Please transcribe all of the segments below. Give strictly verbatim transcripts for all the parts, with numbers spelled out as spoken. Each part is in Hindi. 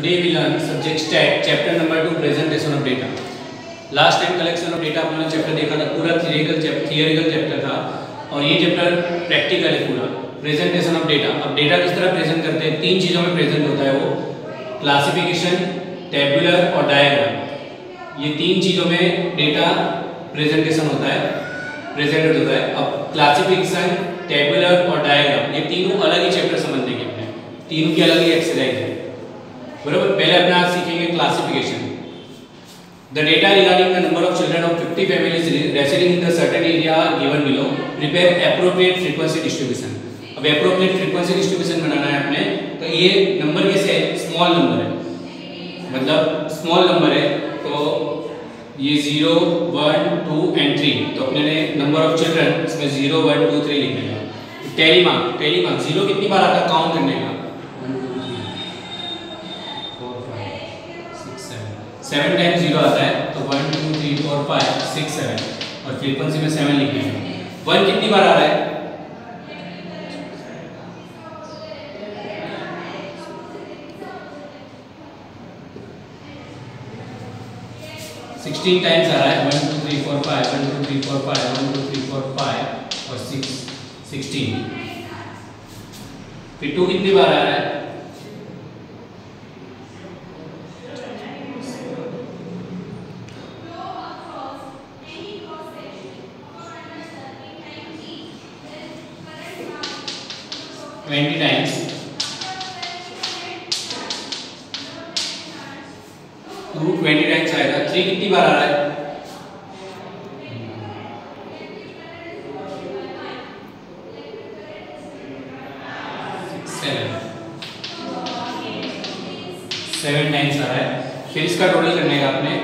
today we learn subject stat chapter number two presentation of data. Last time collection of data अपने चैप्टर देखा था, पूरा थियरिकल थियरिकल चैप्टर था और ये चैप्टर प्रैक्टिकल है पूरा, प्रेजेंटेशन ऑफ डेटा। अब डेटा किस तरह प्रेजेंट करते हैं, तीन चीज़ों में प्रेजेंट होता है वो, क्लासिफिकेशन, टेबुलर और डायग्राम। ये तीन चीज़ों में डेटा प्रेजेंटेशन होता है, प्रेजेंटेड होता है। अब क्लासिफिकेशन, टेबुलर और डायग्राम ये तीनों अलग ही चैप्टर समझने के अपने, तीनों की अलग ही एक्सरसाइज है, बराबर। पहले अपना सीखेंगे classification. The data regarding the number of children of fifty families residing in the certain area given below, prepare appropriate frequency distribution. अब appropriate frequency distribution बनाना है अपने, तो ये नंबर कैसे है, स्मॉल नंबर है, मतलब स्मॉल नंबर है, तो ये zero one two and three, तो अपने ने नंबर ऑफ चिल्ड्रन इसमें जीरो वन टू थ्री लिखने का। Tally mark, tally mark zero कितनी बार आता है काउंट करने का, सेवन टाइम्स जीरो आता है, तो one two three four five six seven, और फ्रीक्वेंसी में सेवन लिखने हैं। वन कितनी बार आ रहा है, सिक्सटीन टाइम्स आ रहा है, one two three four five, one two three four five, one two three four five और सिक्स, सिक्सटीन। फिर टू कितनी बार आ रहा है, twenty times. Two twenty times आएगा। थ्री कितनी बार आ रहा है, सेवन, सेवन टाइम्स आ रहा है। फिर इसका टोटल करने का आपने,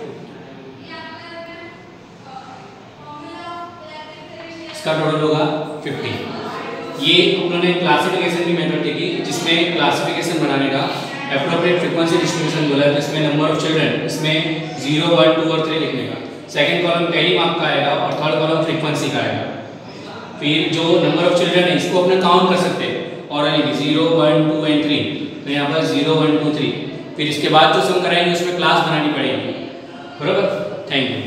इसका टोटल होगा फिफ्टी। ये उन्होंने क्लासिफिकेशन की मेथड देखी, जिसमें क्लासिफिकेशन बनाने का एप्रोप्रिएट फ्रीक्वेंसी डिस्ट्रीब्यूशन बोला है, इसमें नंबर ऑफ चिल्ड्रन, इसमें जीरो वन टू और थ्री लिखने का। सेकंड कॉलम टेली मार्क का आएगा और थर्ड कॉलम फ्रीक्वेंसी का आएगा। फिर जो नंबर ऑफ चिल्ड्रन है इसको अपने काउंट कर सकते हैं और zero one two and three, तो यहाँ पर जीरो वन टू थ्री। फिर इसके बाद जो सम कराएंगे उसमें क्लास बनानी पड़ेगी, बराबर। Thank you.